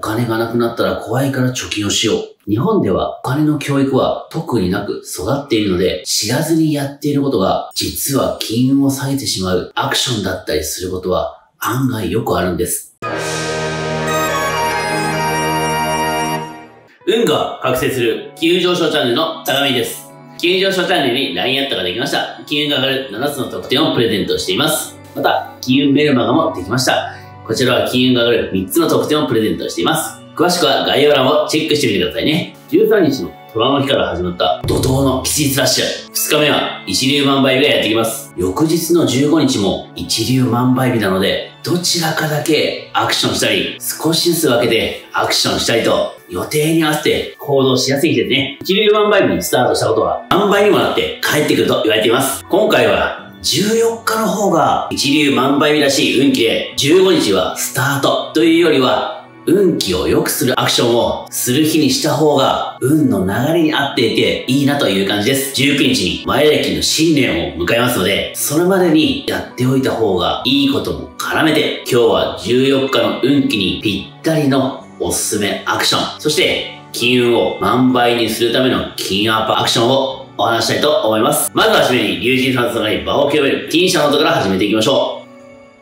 金がなくなったら怖いから貯金をしよう。日本ではお金の教育は特になく育っているので、知らずにやっていることが実は金運を下げてしまうアクションだったりすることは案外よくあるんです。運が覚醒する金運上昇チャンネルの高見です。金運上昇チャンネルに LINE アットができました。金運が上がる7つの特典をプレゼントしています。また、金運メルマガもできました。こちらは金運が上がる3つの特典をプレゼントしています。詳しくは概要欄をチェックしてみてくださいね。13日の虎の日から始まった怒涛の吉日ラッシュ。2日目は一粒万倍日がやってきます。翌日の15日も一粒万倍日なので、どちらかだけアクションしたり、少しずつ分けてアクションしたりと、予定に合わせて行動しやすい日ですね。一粒万倍日にスタートしたことは、万倍にもなって帰ってくると言われています。今回は14日の方が一粒万倍日らしい運気で、15日はスタートというよりは、運気を良くするアクションをする日にした方が運の流れに合っていていいなという感じです。19日に前歴の新年を迎えますので、それまでにやっておいた方がいいことも絡めて、今日は14日の運気にぴったりのおすすめアクション、そして金運を万倍にするための金アップアクションをお話したいと思います。まずはじめに龍神さんとに場を清める金シャの音から始めていきましょう。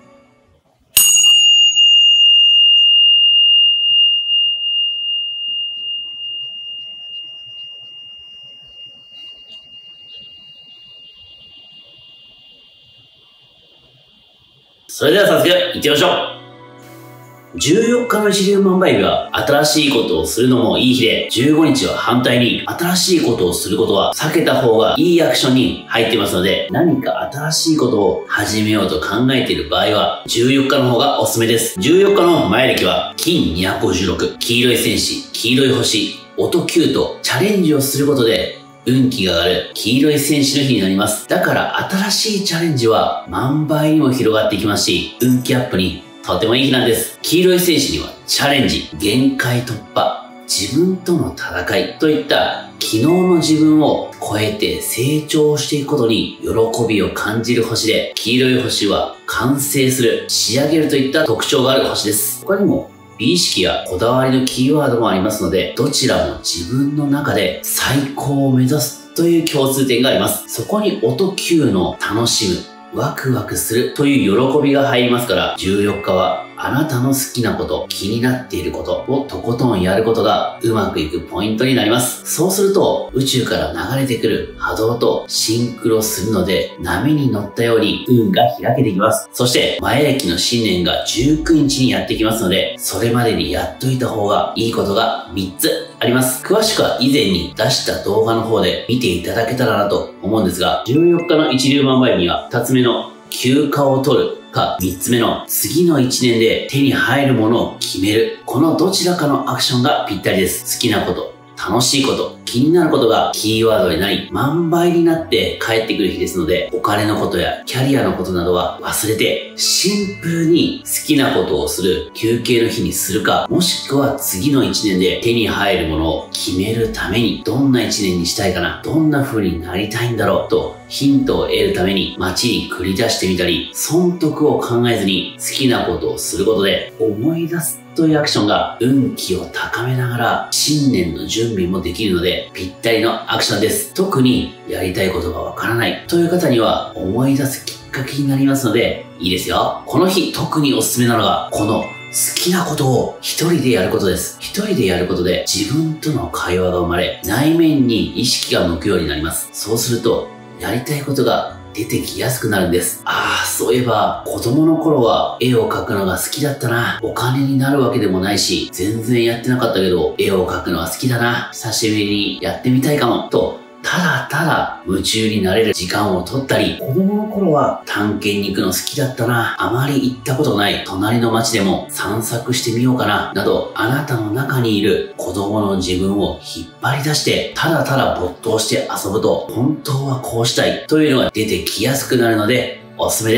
それでは早速行ってみましょう。14日の一粒万倍日は新しいことをするのもいい日で、15日は反対に新しいことをすることは避けた方がいいアクションに入っていますので、何か新しいことを始めようと考えている場合は14日の方がおすすめです。14日の前歴は金256、黄色い戦士、黄色い星、音9とチャレンジをすることで運気が上がる黄色い戦士の日になります。だから新しいチャレンジは万倍にも広がっていきますし、運気アップにとてもいい日なんです。黄色い戦士にはチャレンジ、限界突破、自分との戦いといった昨日の自分を超えて成長していくことに喜びを感じる星で、黄色い星は完成する、仕上げるといった特徴がある星です。他にも美意識やこだわりのキーワードもありますので、どちらも自分の中で最高を目指すという共通点があります。そこに音9の楽しむ、ワクワクするという喜びが入りますから、14日はあなたの好きなこと、気になっていることをとことんやることがうまくいくポイントになります。そうすると宇宙から流れてくる波動とシンクロするので、波に乗ったように運が開けていきます。そして前歴の新年が19日にやってきますので、それまでにやっといた方がいいことが3つあります。詳しくは以前に出した動画の方で見ていただけたらなと思うんですが、14日の一粒万倍日には2つ目の休暇を取るか、3つ目の次の1年で手に入るものを決める。このどちらかのアクションがぴったりです。好きなこと、楽しいこと、気になることがキーワードになり、万倍になって帰ってくる日ですので、お金のことやキャリアのことなどは忘れて、シンプルに好きなことをする休憩の日にするか、もしくは次の1年で手に入るものを決めるために、どんな1年にしたいかな、どんな風になりたいんだろうと、ヒントを得るために街に繰り出してみたり、損得を考えずに好きなことをすることで思い出すというアクションが運気を高めながら新年の準備もできるのでぴったりのアクションです。特にやりたいことがわからないという方には思い出すきっかけになりますのでいいですよ。この日特におすすめなのがこの好きなことを一人でやることです。一人でやることで自分との会話が生まれ内面に意識が向くようになります。そうするとやりたいことが出てきやすくなるんです。そういえば子供の頃は絵を描くのが好きだったな。お金になるわけでもないし全然やってなかったけど絵を描くのは好きだな。久しぶりにやってみたいかもとただただ夢中になれる時間を取ったり、子供の頃は探検に行くの好きだったな。あまり行ったことない隣の街でも散策してみようかな。など、あなたの中にいる子供の自分を引っ張り出して、ただただ没頭して遊ぶと、本当はこうしたいというのが出てきやすくなるので、おすすめです。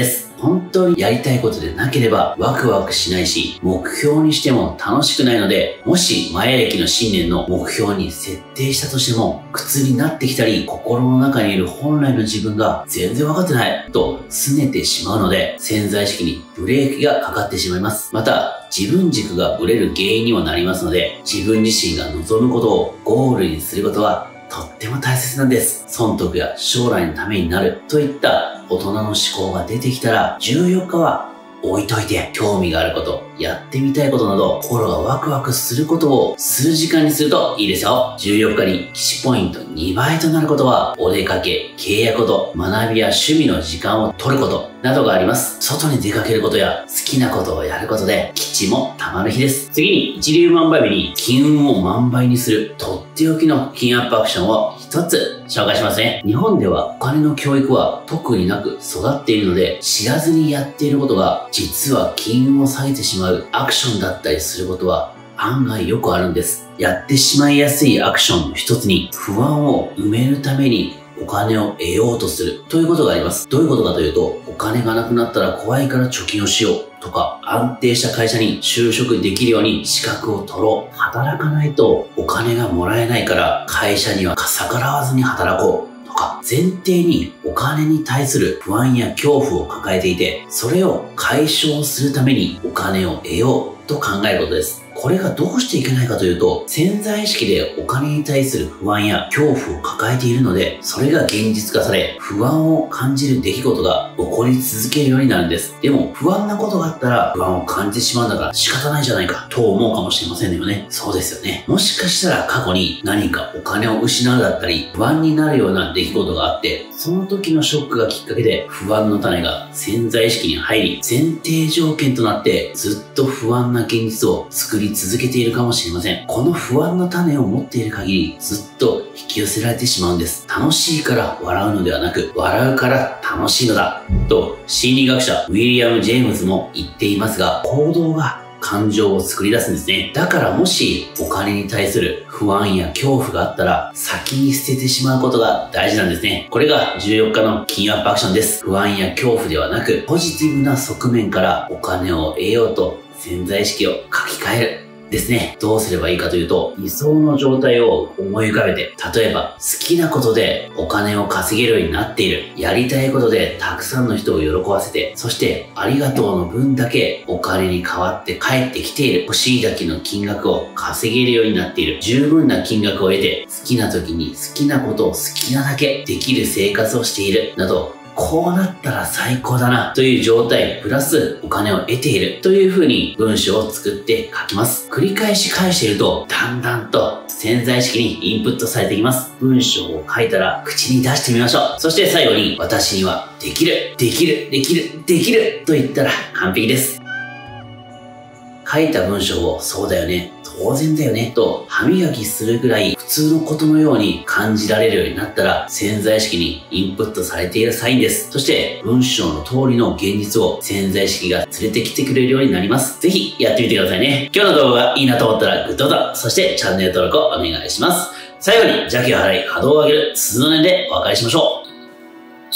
本当にやりたいことでなければワクワクしないし、目標にしても楽しくないので、もし前歴の信念の目標に設定したとしても、苦痛になってきたり、心の中にいる本来の自分が全然分かってないと拗ねてしまうので、潜在意識にブレーキがかかってしまいます。また、自分軸がブレる原因にもなりますので、自分自身が望むことをゴールにすることはとっても大切なんです。損得や将来のためになるといった大人の思考が出てきたら、14日は置いといて、興味があること、やってみたいことなど、心がワクワクすることをする時間にするといいですよ。14日に基地ポイント2倍となることは、お出かけ、契約こと、学びや趣味の時間を取ること、などがあります。外に出かけることや好きなことをやることで、基地も貯まる日です。次に、一粒万倍日に金運を万倍にする、とっておきの金アップアクションを一つ紹介しますね。日本ではお金の教育は特になく育っているので、知らずにやっていることが、実は金運を下げてしまうアクションだったりすることは案外よくあるんです。やってしまいやすいアクションの一つに、不安を埋めるためにお金を得ようとするということがあります。どういうことかというと、お金がなくなったら怖いから貯金をしようとか、安定した会社に就職できるように資格を取ろう。働かないとお金がもらえないから会社には逆らわずに働こう。とか、前提にお金に対する不安や恐怖を抱えていて、それを解消するためにお金を得ようと考えることです。これがどうしていけないかというと、潜在意識でお金に対する不安や恐怖を抱えているので、それが現実化され、不安を感じる出来事が起こり続けるようになるんです。でも、不安なことがあったら不安を感じてしまうんだから仕方ないじゃないかと思うかもしれませんよね。そうですよね。もしかしたら過去に何かお金を失うだったり、不安になるような出来事があって、その時のショックがきっかけで不安の種が潜在意識に入り、前提条件となってずっと不安な現実を作り続けているかもしれません。この不安の種を持っている限り、ずっと引き寄せられてしまうんです。楽しいから笑うのではなく、笑うから楽しいのだ。と、心理学者ウィリアム・ジェームズも言っていますが、行動が感情を作り出すんですね。だからもしお金に対する不安や恐怖があったら、先に捨ててしまうことが大事なんですね。これが14日の金アップアクションです。不安や恐怖ではなく、ポジティブな側面からお金を得ようと潜在意識を書き換える。ですね。どうすればいいかというと、理想の状態を思い浮かべて、例えば好きなことでお金を稼げるようになっている。やりたいことでたくさんの人を喜ばせて、そしてありがとうの分だけお金に変わって帰ってきている。欲しいだけの金額を稼げるようになっている。十分な金額を得て、好きな時に好きなことを好きなだけできる生活をしている。など、こうなったら最高だなという状態プラスお金を得ているという風に文章を作って書きます。繰り返し返しているとだんだんと潜在意識にインプットされていきます。文章を書いたら口に出してみましょう。そして最後に私にはできる、できる、できる、できると言ったら完璧です。書いた文章をそうだよね、当然だよねと歯磨きするぐらい普通のことのように感じられるようになったら潜在意識にインプットされているサインです。そして文章の通りの現実を潜在意識が連れてきてくれるようになります。ぜひやってみてくださいね。今日の動画がいいなと思ったらグッドボタン、そしてチャンネル登録をお願いします。最後に邪気を払い波動を上げる鈴の音でお別れしましょう。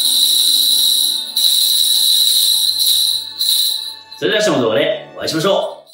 それでは明日の動画でお会いしましょう。